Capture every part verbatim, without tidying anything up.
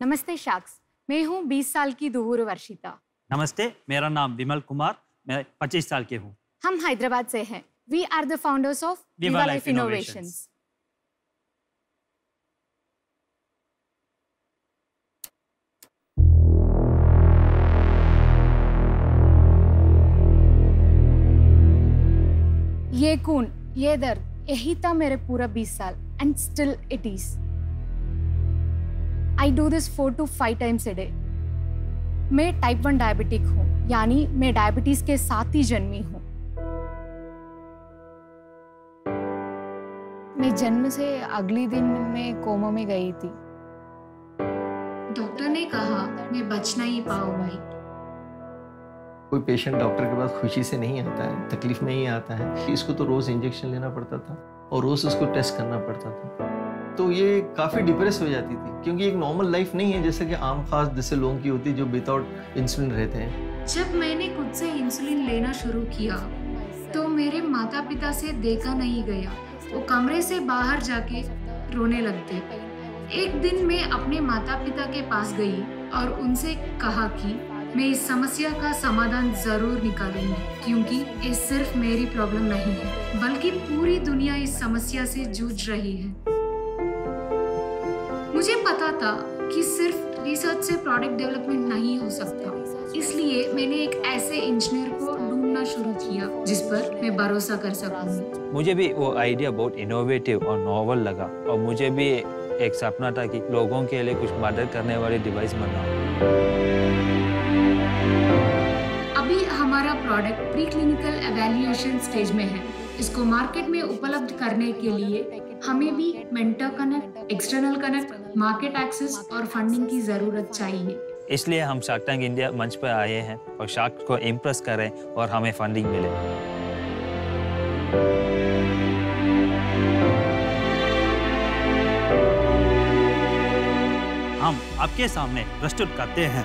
नमस्ते शाक्स, मैं हूँ बीस साल की दुहूर वर्षिता। नमस्ते, मेरा नाम विमल कुमार, मैं पच्चीस साल के हूँ। हम हैदराबाद से हैं। We are the founders of Viva Life Innovations. ये खून, ये दर्द, यही था मेरे पूरा बीस साल and still it is. I do this four to five times a day. मैं टाइप वन डायबिटिक हूँ, यानी मैं डायबिटीज के साथ ही जन्मी हूँ। मैं जन्म से अगले दिन मैं कोमा में गई थी। डॉक्टर ने कहा मैं बच नहीं पाऊंगी। कोई पेशेंट डॉक्टर के पास खुशी से नहीं आता है, तकलीफ में ही आता है। इसको तो रोज इंजेक्शन लेना पड़ता था और रोज उसको टेस्ट करना पड़ता था, तो ये काफी डिप्रेस हो जाती थी, क्योंकि एक नॉर्मल लाइफ नहीं है जैसे कि आम खास जैसे लोगों की होती है जो विदाउट इंसुलिन रहते हैं। जब मैंने खुद से इंसुलिन लेना शुरू किया तो मेरे माता पिता से देखा नहीं गया। वो कमरे से बाहर जाके रोने लगते। एक दिन मैं अपने माता पिता के पास गई और उनसे कहा कि मैं इस समस्या का समाधान जरूर निकालूंगी, क्योंकि ये सिर्फ मेरी प्रॉब्लम नहीं है बल्कि पूरी दुनिया इस समस्या से जूझ रही है। मुझे पता था कि सिर्फ रिसर्च से प्रोडक्ट डेवलपमेंट नहीं हो सकता, इसलिए मैंने एक ऐसे इंजीनियर को ढूंढना शुरू किया जिस पर मैं भरोसा कर सकूंगी। मुझे भी वो आइडिया बहुत इनोवेटिव और नॉवल लगा और मुझे भी एक सपना था कि लोगों के लिए कुछ मदद करने वाली डिवाइस बनाऊं। अभी हमारा product pre clinical evaluation stage में है। इसको मार्केट में उपलब्ध करने के लिए हमें भी mentor connect, external connect, market access और फंडिंग की जरूरत चाहिए। इसलिए हम शार्क टैंक इंडिया मंच पर आए हैं और शार्क को इम्प्रेस करें और हमें फंडिंग मिले। हम आपके सामने प्रस्तुत करते हैं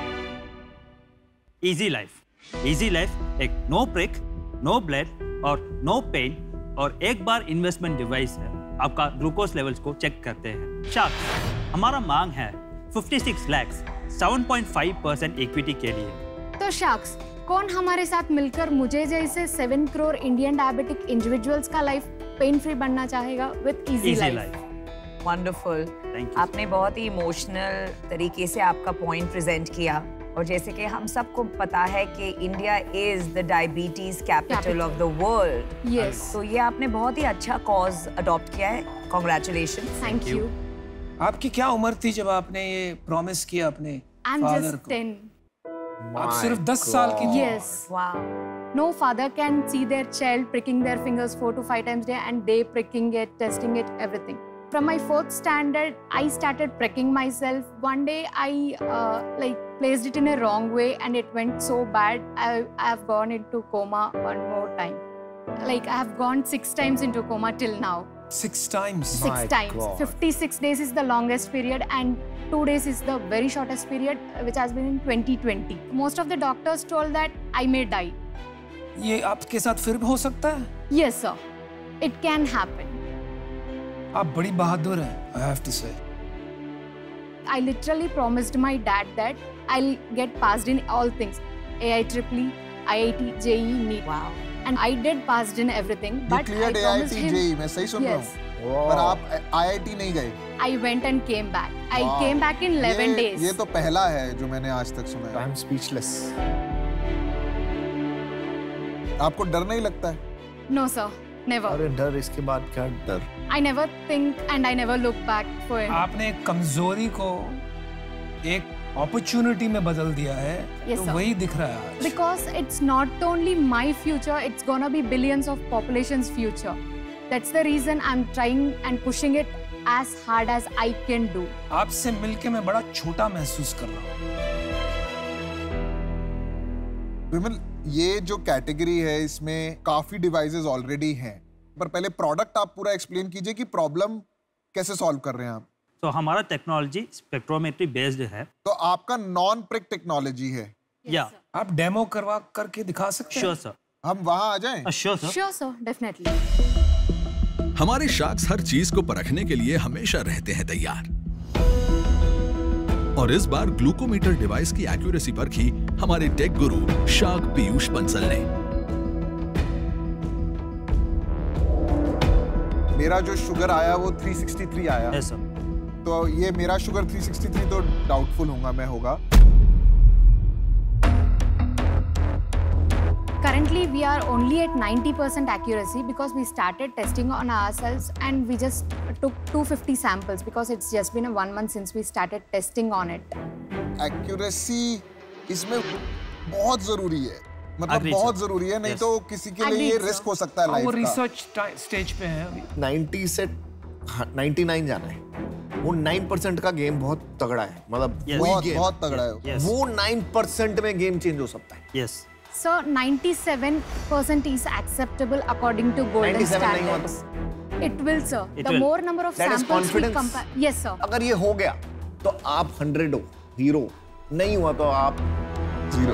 इजी लाइफ। इजी लाइफ एक नो प्रिक, नो ब्लड और नो पेन और एक बार इन्वेस्टमेंट डिवाइस है। आपका ग्लूकोज लेवल्स को चेक करते हैं। शार्क, हमारा मांग है छप्पन लाख, सात पॉइंट पाँच परसेंट इक्विटी के लिए। तो शार्क्स, कौन हमारे साथ मिलकर मुझे जैसे seven crore Indian diabetic individuals का लाइफ पेन फ्री बनना चाहेगा विद इजी लाइफ? वंडरफुल। आपने बहुत ही इमोशनल तरीके से आपका पॉइंट प्रेजेंट किया, और जैसे कि हम सबको पता है कि India is the diabetes capital of the world. Yes. तो ये आपने बहुत ही अच्छा कॉज अडॉप्ट किया है। कांग्रेचुलेशंस। Thank you. आपकी क्या उम्र थी जब आपने ये प्रॉमिस किया अपने फादर को? टेन। आप सिर्फ दस साल की थी? Yes. Wow. No father can see their child pricking their fingers four to five times a day, and they pricking it, testing it, everything. From my fourth standard, I started pricking myself. One day, I uh, like placed it in a wrong way, and it went so bad. I I have gone into coma one more time. Like I have gone six times into coma till now. Six times. Six My times. God. fifty-six days is the longest period, and two days is the very shortest period, which has been in twenty twenty. Most of the doctors told that I may die. ये आपके साथ फिर भी हो सकता है? Yes, sir. It can happen. आप बड़ी बहादुर हैं, I have to say. I literally promised my dad that I'll get passed in all things. A I triple E, I I T, J E E, NEET. Wow. And I did passed in everything. But I promised him. J E E, मैं सही सुन रहा Yes. हूँ। पर आप I I T नहीं gए। I went and came back. I Wow. came back in eleven ये, days. ये तो पहला है जो मैंने आज तक सुना है। I'm speechless. आपको डर नहीं लगता है? No, sir. Never. अरे डर, इसके बाद क्या डर? I never think and I never look back for it. आपने एक कमजोरी को एक अपॉर्चुनिटी में बदल दिया है, Yes, तो sir. वही दिख रहा है आज। Because it's not only my future, it's gonna be billions of population's future. That's the reason I'm trying and pushing it as hard as I can do. आपसे मिलके मैं बड़ा छोटा महसूस कर रहा हूँ। विमल, ये जो कैटेगरी है इसमें काफी डिवाइसेस ऑलरेडी हैं, पर पहले प्रोडक्ट आप पूरा एक्सप्लेन कीजिए कि प्रॉब्लम कैसे सॉल्व कर रहे हैं आप। तो हमारा टेक्नोलॉजी स्पेक्ट्रोमेट्री बेस्ड है। तो आपका नॉन प्रिक टेक्नोलॉजी है? या आप डेमो करवा करके दिखा सकते हैं? Sure sir. हम वहां आ जाएं? Sure sir. Sure, sir. Definitely. हमारे शार्क्स हर चीज को परखने के लिए हमेशा रहते हैं तैयार। और इस बार ग्लूकोमीटर डिवाइस की एक्यूरेसी परखी हमारे टेक गुरु शाक पीयूष बंसल ने। मेरा जो शुगर आया वो तीन सौ तिरसठ आया। yes, sir. तो ये मेरा शुगर तीन सौ तिरसठ तो डाउटफुल होगा मैं होगा। Currently, we are only at ninety percent accuracy because we started testing on ourselves and we just took two hundred fifty samples because it's just been a one month since we started testing on it. Accuracy इसमें बहुत जरूरी है, मतलब Agreed, बहुत sir. जरूरी है, नहीं Yes. तो किसी के लिए Agreed, ये sir. रिस्क हो सकता है वो लाइफ का। रिसर्च स्टेज पे है अभी। नब्बे से निन्यानवे जाना है। वो नौ परसेंट का गेम बहुत तगड़ा है, मतलब Yes. वही बहुत गेम। बहुत तगड़ा है। Yes. वो नौ परसेंट में गेम चेंज हो सकता है। yes. So ninety-seven percent is acceptable according to golden ninety-seven नहीं हुआ standards. It will, sir. It the will. more number of That is samples we confidence. compare. Yes, sir. अगर ये हो गया तो आप हंड्रेड हो, हीरो। नहीं हुआ तो आप जीरो।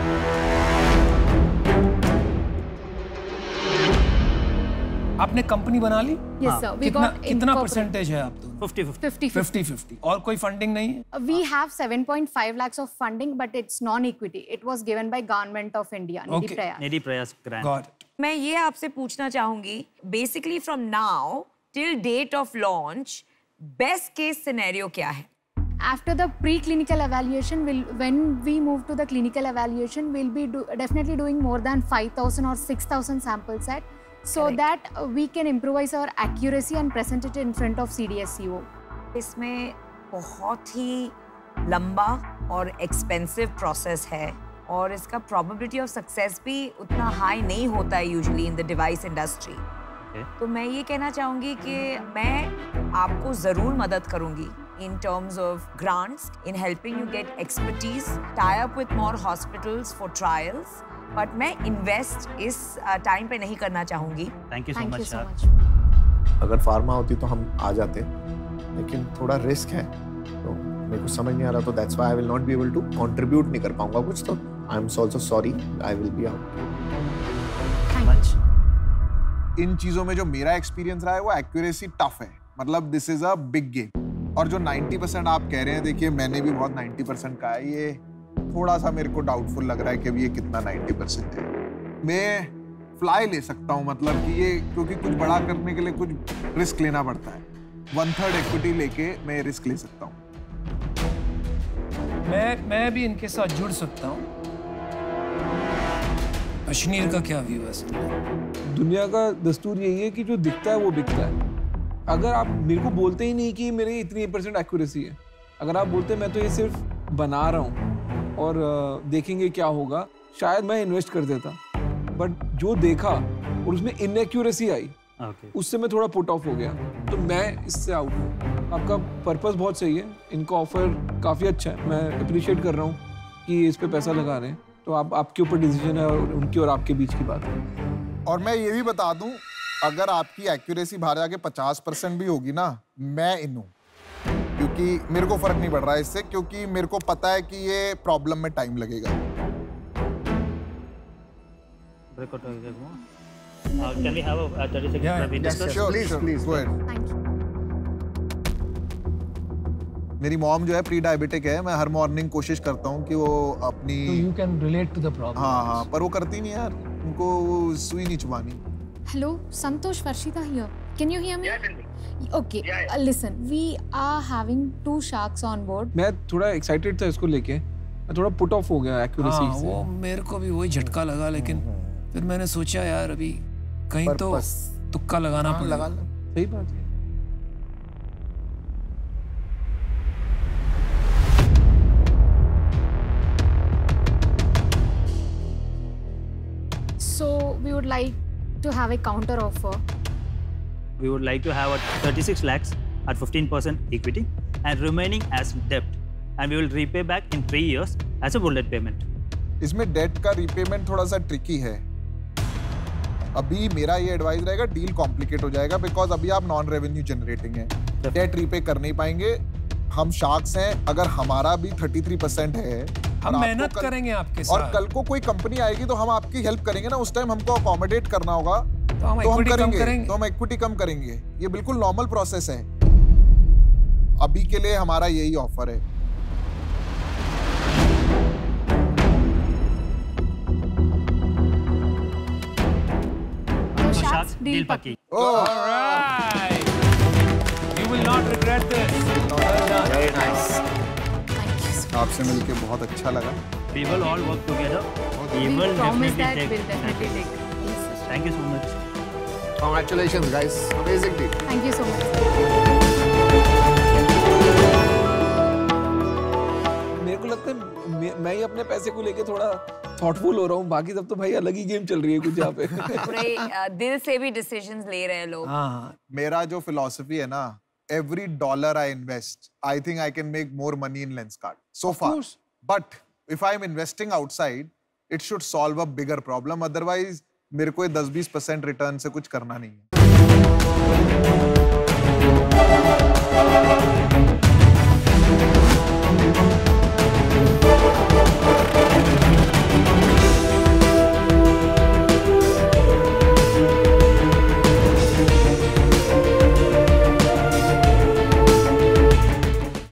आपने कंपनी बना ली? Yes, sir. We कितना got कितना incorporate- परसेंटेज है आप दोनों? fifty fifty. fifty fifty fifty. और कोई फंडिंग नहीं है? We have seven point five lakhs of funding, but it's non-equity. It was given by Government of India, Nidhi Okay. Prayas. Nidhi Prayas grant. Got it. मैं ये आपसे पूछना चाहूंगी, basically from now till date of launch best case scenario क्या है? After the preclinical evaluation, we'll, when we move to the clinical evaluation, we'll be do, definitely doing more than five thousand or six thousand sample set, so Correct. that uh, we can improvise our accuracy and present it in front of C D S C O. इसमें बहुत ही लंबा और expensive process है और इसका probability of success भी उतना high नहीं होता है usually in the device industry. तो मैं ये कहना चाहूँगी कि मैं आपको ज़रूर मदद करूँगी in terms of grants, in helping you get expertise, tie up with more hospitals for trials, but मैं invest इस टाइम पे नहीं करना चाहूँगी। Thank you so Thank much, you so sir. much. अगर फार्मा होती तो हम आ जाते, लेकिन थोड़ा रिस्क है तो मेरे को समझ नहीं आ रहा, तो that's why I will not be able to contribute नहीं कर पाऊंगा कुछ, तो I am also sorry, I will be out. Much. इन चीजों में जो मेरा एक्सपीरियंस रहा है वो एक्यूरेसी टफ है, मतलब this is a big game. और जो नब्बे परसेंट आप कह रहे हैं, देखिए मैंने भी बहुत नब्बे परसेंट का है, ये थोड़ा सा मेरे को डाउटफुल लग रहा है कि ये कितना नब्बे परसेंट है। मैं फ्लाई ले सकता हूँ, मतलब कि ये क्योंकि कुछ बड़ा करने के लिए कुछ रिस्क लेना पड़ता है, वन थर्ड इक्विटी लेके मैं रिस्क ले सकता हूँ। मैं मैं भी इनके साथ जुड़ सकता हूँ। अश्नीर का क्या व्यू है इसमें? दुनिया का दस्तूर यही है कि जो दिखता है वो बिकता है। अगर आप मेरे को बोलते ही नहीं कि मेरी इतनी परसेंट एक्यूरेसी है, अगर आप बोलते मैं तो ये सिर्फ बना रहा हूँ और देखेंगे क्या होगा, शायद मैं इन्वेस्ट कर देता, बट जो देखा और उसमें इनएक्यूरेसी आई, Okay. उससे मैं थोड़ा पुट ऑफ हो गया, तो मैं इससे आउट हूँ। आपका पर्पस बहुत सही है, इनका ऑफर काफ़ी अच्छा है, मैं अप्रिशिएट कर रहा हूँ कि इस पे पैसा लगा रहे हैं, तो आप आपके ऊपर डिसीजन है और उनकी और आपके बीच की बात है। और मैं ये भी बता दूं, अगर आपकी एक्यूरेसी बाहर जाके पचास परसेंट भी होगी ना, मैं इन हूँ, क्योंकि मेरे को फर्क नहीं पड़ रहा है इससे, क्योंकि मेरे को पता है कि ये प्रॉब्लम में टाइम लगेगा। Uh, can we have a, a thirty second Yeah, break? We yes, discuss? yes. Please, please, go ahead. Thank you. मेरी मॉम जो है प्री डायबिटिक है, मैं हर मॉर्निंग कोशिश करता हूँ कि वो अपनी तो you can relate to the problem. हाँ हाँ पर वो करती नहीं यार, उनको वो सुई नहीं चुबानी। Hello, Santosh Varshita here. Can you hear me? Yeah, okay, yeah, yeah. Uh, listen, we are having two sharks on board. मैं थोड़ा एक्साइटेड था इसको लेके, मैं थोड़ा पुट ऑफ हो गया एक्यूरेसी हाँ, से। वो मेरे को भी वही झटका लगा, लेकिन फिर मैंने सोचा यार अभी कहीं तो तुक्का लगाना हाँ, पड़ेगा। लगा लो। सही बात है। So we would like to have a counter offer. We would like to have a thirty-six lakhs at fifteen percent equity and remaining as debt, and we will repay back in three years as a bullet payment. इसमें debt का repayment थोड़ा सा tricky है। अभी मेरा ये advice रहेगा, deal complicate हो जाएगा, बिकॉज अभी आप नॉन रेवेन्यू जनरेटिंग है, डेट रीपे कर नहीं पाएंगे। हम शार्क्स हैं, अगर हमारा भी तैंतीस परसेंट है, हम मेहनत करेंगे आपके साथ, और कल को कोई कंपनी आएगी तो हम आपकी हेल्प करेंगे ना, उस टाइम हमको अकोमोडेट करना होगा, तो हम तो हम इक्विटी कम करेंगे, करेंगे। तो हम इक्विटी कम करेंगे। ये बिल्कुल नॉर्मल प्रोसेस है। अभी के लिए हमारा यही ऑफर है। साथ डील पक्की। Alright. You will not regret this. Very nice. आपसे मिलके बहुत अच्छा लगा। We will all work together. We We will promise definitely that take. we'll definitely take. Yes, sir. Thank you so much. Congratulations, guys. Amazing deal. Thank you so much. मेरे को लगता है मैं, मैं ही अपने पैसे को लेके थोड़ा थॉटफुल हो रहा हूँ, बाकी सब तो भाई अलग ही गेम चल रही है कुछ यहाँ पे। पूरे अ, दिल से भी डिसीजंस ले रहे हैं लोग। हाँ मेरा जो फिलॉसफी है ना, every dollar I invest, I think I can make more money in Lenskart so far. But if I'm investing outside, it should solve a bigger problem. Otherwise, मेरे को दस बीस परसेंट रिटर्न से कुछ करना नहीं है।